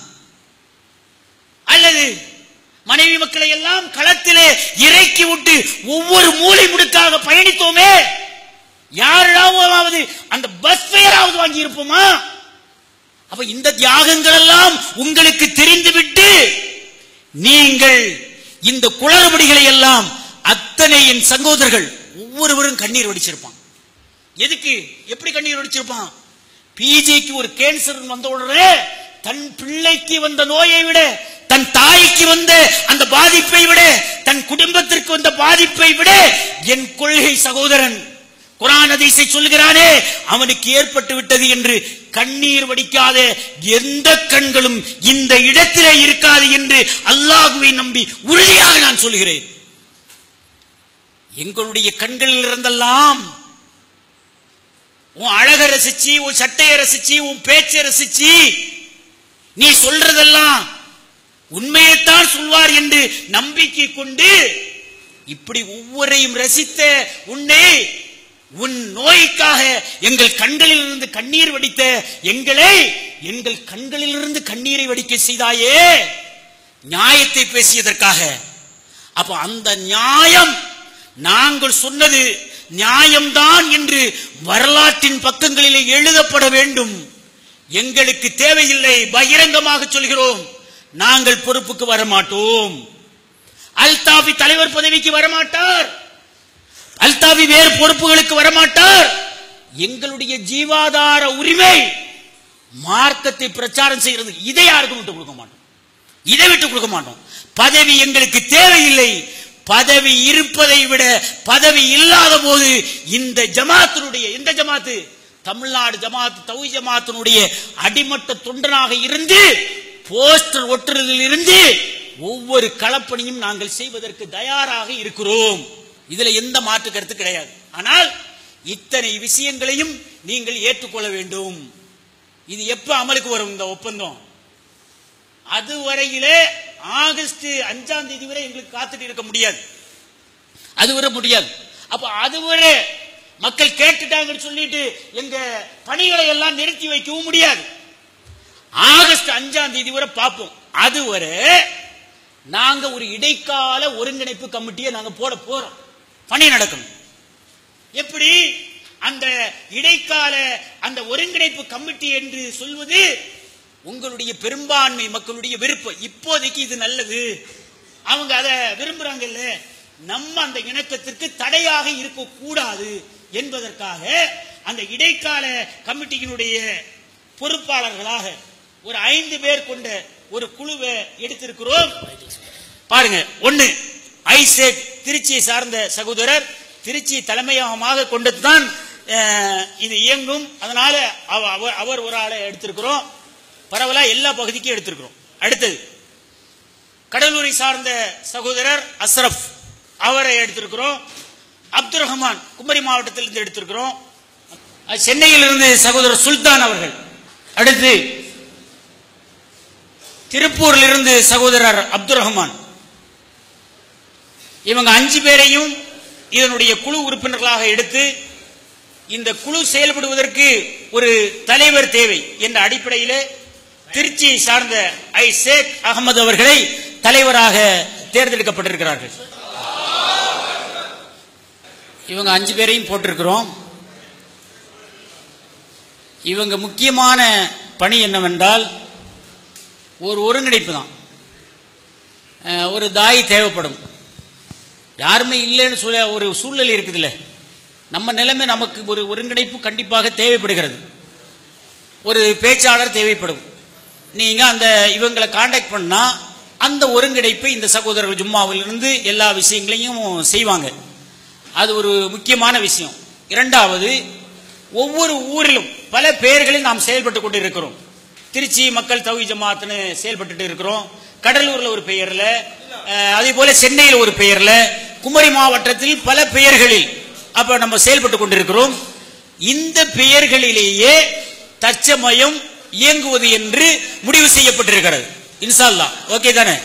அல்லது மனைவி மக்களை எல்லாம் களத்திலே இறக்கி விட்டு ஒவ்வொரு மூலை முடுக்காக பயணித்தோமே, யாராவது அந்த பஸ் பெயராவது வாங்கி இருப்போமா? அப்ப இந்த தியாகங்கள் எல்லாம் உங்களுக்கு தெரிந்துவிட்டு நீங்கள் இந்த குளறுபடிகளை எல்லாம் அத்தனை என் சகோதரர்கள் ஒவ்வொருவரும் கண்ணீர் வடிச்சிருப்பான். எதுக்கு? எப்படி கண்ணீர் வடிச்சிருப்பான்? பிஜேக்கு ஒரு கேன்சர் வந்த உடனே தன் பிள்ளைக்கு வந்த நோயை விட, தன் தாய்க்கு வந்த அந்த பாதிப்பை விட, தன் குடும்பத்திற்கு வந்த பாதிப்பை விட என் கொள்கை சகோதரன் குர்ஆன் ஹதீஸை சொல்கிறானே அவனுக்கு ஏற்பட்டு விட்டது என்று கண்ணீர் வடிக்காத எந்த கண்களும் இந்த இடத்திலே இருக்காது என்று அல்லாஹ்வை நம்பி உறுதியாக நான் சொல்கிறேன். எங்களுடைய கண்களில் இருந்தெல்லாம் உன் அழக ரசிச்சு, உன் சட்டையை ரசிச்சு, உன் பேச்சை ரசிச்சு, நீ சொல்றதெல்லாம் உண்மையைத்தான் சொல்வார் என்று நம்பிக்கை கொண்டு இப்படி ஒவ்வொருவரையும் ரசித்த உன்னை, உன் நோய்க்காக எங்கள் கண்களில் இருந்து கண்ணீர் வடித்த எங்களை எங்கள் கண்களில் இருந்து கண்ணீரை வடிக்க செய்தாயே, நியாயத்தை பேசியதற்காக. அப்ப அந்த நியாயம் நாங்கள் சொன்னது நியாயம்தான் என்று வரலாற்றின் பக்கங்களிலே எழுதப்பட வேண்டும். எங்களுக்கு தேவையில்லை, பகிரங்கமாக சொல்கிறோம், நாங்கள் பொறுப்புக்கு வரமாட்டோம். அல்தாஃபி தலைவர் பதவிக்கு வரமாட்டார், அல்தாஃபி வேறு பொறுப்புகளுக்கு வரமாட்டார். எங்களுடைய ஜீவாதார உரிமை மார்க்கத்தை பிரச்சாரம் செய்கிறது. இதை யாருக்கும் விட்டு கொடுக்க மாட்டோம், இதை விட்டு கொடுக்க மாட்டோம். பதவி எங்களுக்கு தேவையில்லை. பதவி இருப்பதை விட பதவி இல்லாத போது இந்த ஜமாத்தினுடைய, இந்த ஜமாத்து தமிழ்நாடு ஜமாத் தௌஹீத் ஜமாத்தினுடைய அடிமட்ட தொண்டனாக இருந்து போஸ்டர் ஒட்டுறதில் இருந்து ஒவ்வொரு களப்பணியும் நாங்கள் செய்வதற்கு தயாராக இருக்கிறோம். இதுல எந்த மாற்று கருத்து கிடையாது. ஆனால் இத்தனை விஷயங்களையும் நீங்கள் ஏற்றுக்கொள்ள வேண்டும். இது எப்ப அமலுக்கு வரும் இந்த ஒப்பந்தம்? அதுவரையிலே ஆகஸ்ட் 5ஆம் தேதி வரை எங்களுக்கு காத்துட்டு இருக்க முடியாது, அதுவரை முடியாது. அப்ப அதுவரை மக்கள் கேட்டுட்டாங்கன்னு சொல்லிட்டு எங்க பணிகளை எல்லாம் நிறுத்தி வைக்கவும் முடியாது. ஆகஸ்ட் 5ஆம் தேதி வரை பார்ப்போம். அதுவரை நாங்க ஒரு இடைக்கால ஒருங்கிணைப்பு கமிட்டியை நாங்க போட போறோம். பணி நடக்கணும். எப்படி அந்த இடைக்கால அந்த ஒருங்கிணைப்பு கமிட்டி என்று சொல்வது உங்களுடைய பெரும்பான்மை மக்களுடைய விருப்பம். இப்போதைக்கு இது நல்லது, அவங்க அதை விரும்புறாங்கல்ல, நம்ம அந்த இணக்கத்திற்கு தடையாக இருக்கக்கூடாது என்பதற்காக அந்த இடைக்கால கமிட்டியினுடைய பொறுப்பாளர்களாக ஒரு 5 பேர் கொண்ட ஒரு குழுவை எடுத்திருக்கிறோம். பாருங்க, ஒன்னு ஐசேக் திருச்சியை சார்ந்த சகோதரர், திருச்சி தலைமையகமாக கொண்டுதான் இது இயங்கும். அதனால அவர் ஒரு ஆளை எடுத்திருக்கிறோம். பரவலா எல்லா பகுதிக்கும் எடுத்திருக்கிறோம். அடுத்தது கடலூரை சார்ந்த சகோதரர் அஸ்ரப், அவரை எடுத்திருக்கிறோம். அப்துல் ரஹ்மான் குமரி மாவட்டத்திலிருந்து எடுத்திருக்கிறோம். சென்னையிலிருந்து சகோதரர் சுல்தான் அவர்கள். அடுத்து திருப்பூரில் இருந்து சகோதரர் அப்துல் ரஹ்மான். இவங்க 5 பேரையும் இதனுடைய குழு உறுப்பினர்களாக எடுத்து இந்த குழு செயல்படுவதற்கு ஒரு தலைவர் தேவை என்ற அடிப்படையில் திருச்சியை சார்ந்த ஐசேக் அகமது அவர்களை தலைவராக தேர்ந்தெடுக்கப்பட்டிருக்கிறார்கள். இவங்க 5 பேரையும் போட்டிருக்கிறோம். இவங்க முக்கியமான பணி என்னவென்றால் ஒரு ஒருங்கிணைப்பு தான். ஒரு தாய் தேவைப்படும். யாருமே இல்லைன்னு சொல்ல ஒரு சூழ்நிலை இருக்குதுல்ல, நம்ம நிலைமை நமக்கு ஒரு ஒருங்கிணைப்பு கண்டிப்பாக தேவைப்படுகிறது. ஒரு பேச்சாளர் தேவைப்படும். நீங்க அந்த இவங்களை கான்டாக்ட் பண்ணா அந்த ஒருங்கிணைப்பை இந்த சகோதரர்கள் ஜும்மாவிலிருந்து எல்லா விஷயங்களையும் செய்வாங்க. அது ஒரு முக்கியமான விஷயம். இரண்டாவது, ஒவ்வொரு ஊரிலும் பல பெயர்களில் நாம் செயல்பட்டு கொண்டு இருக்கிறோம். திருச்சி மக்கள் தௌஹீத் ஜமாத்னு செயல்பட்டு இருக்கிறோம். கடலூர்ல ஒரு பெயர்ல, அதே போல சென்னையில் ஒரு பெயர்ல, குமரி மாவட்டத்தில் பல பெயர்களில் அப்ப நம்ம செயல்பட்டு கொண்டிருக்கிறோம். இந்த பெயர்களிலேயே தற்சமயம் இயங்குவது என்று முடிவு செய்யப்பட்டிருக்கிறது. இன்ஷா அல்லாஹ் ஓகே தானே?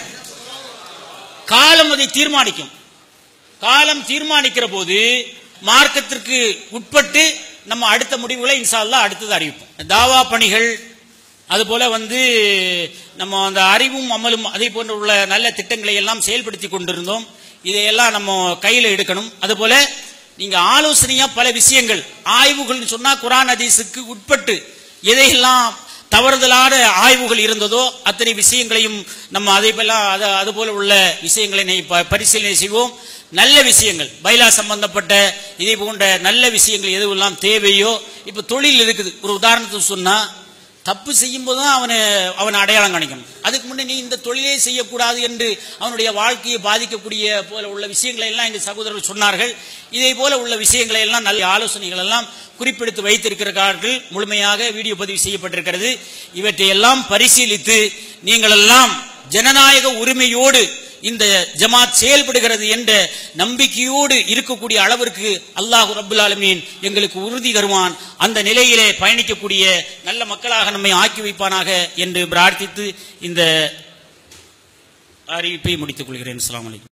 காலம் அதை தீர்மானிக்கும். காலம் தீர்மானிக்கிற போது மார்க்கத்திற்கு உட்பட்டு நம்ம அடுத்த முடிவுகளை இன்ஷா அல்லாஹ் அடுத்தது அறிவிப்போம். தாவா பணிகள், அதுபோல நம்ம அந்த அறிவும் அமலும் அதே போன்ற உள்ள நல்ல திட்டங்களை எல்லாம் செயல்படுத்தி கொண்டிருந்தோம். இதையெல்லாம் நம்ம கையில் எடுக்கணும். அதுபோல நீங்க ஆலோசனையா பல விஷயங்கள் ஆய்வுகள் சொன்னா குர்ஆன் ஹதீஸுக்கு உட்பட்டு எதையெல்லாம் தவறுதலான ஆய்வுகள் இருந்ததோ அத்தனை விஷயங்களையும் நம்ம அது போல உள்ள விஷயங்களை பரிசீலனை செய்வோம். நல்ல விஷயங்கள் பைலா சம்பந்தப்பட்ட இதே போன்ற நல்ல விஷயங்கள் எதுவெல்லாம் தேவையோ, இப்ப தொழில் இருக்குது. ஒரு உதாரணத்துக்கு சொன்னா, தப்பு செய்யும் போதுதான் அவனை அடையாளம் காணிக்கணும். அதுக்கு முன்னே நீ இந்த தொழிலே செய்யக்கூடாது என்று அவனுடைய வாழ்க்கையை பாதிக்கக்கூடிய போல உள்ள விஷயங்களை எல்லாம் எங்கள் சகோதரர்கள் சொன்னார்கள். இதே போல உள்ள விஷயங்களை எல்லாம் நல்ல ஆலோசனைகள் எல்லாம் குறிப்பிடுத்து வைத்திருக்கிறார்கள். முழுமையாக வீடியோ பதிவு செய்யப்பட்டிருக்கிறது. இவற்றை எல்லாம் பரிசீலித்து நீங்கள் எல்லாம் ஜனநாயக உரிமையோடு இந்த ஜமாத் செயல்படுகிறது என்ற நம்பிக்கையோடு இருக்கக்கூடிய அளவிற்கு அல்லாஹ் ரப்புல் ஆலமீன் எங்களுக்கு உறுதி தருவான். அந்த நிலையிலே பயணிக்கக்கூடிய நல்ல மக்களாக நம்மை ஆக்கி வைப்பானாக என்று பிரார்த்தித்து இந்த அறிவிப்பை முடித்துக் கொள்கிறேன். அஸ்ஸலாமு அலைக்கும்.